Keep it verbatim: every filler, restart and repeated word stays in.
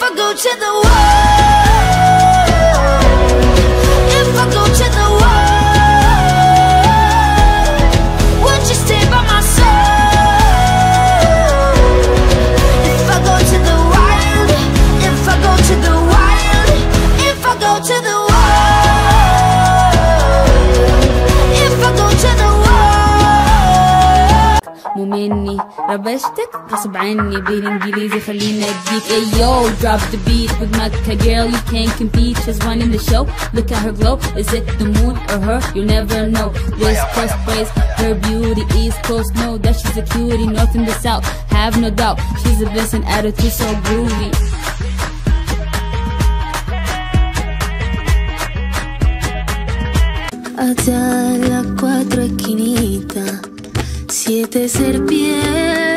If I go to the wall, if I go to the wall, would you stay by my side? If I go to the wild, if I go to the wild, if I go to the wall, if I go to the wall. مو مني ربشتك غصب عني بالانجليزي خليني اديك ayo drop the beat with my girl you can't compete she's running the show look at her glow is it the moon or her you'll never know West Coast praise her beauty East Coast know that she's a cutie north and the south have no doubt she's the best in attitude so groovy Allá en la cuatro esquinitas siete serpientes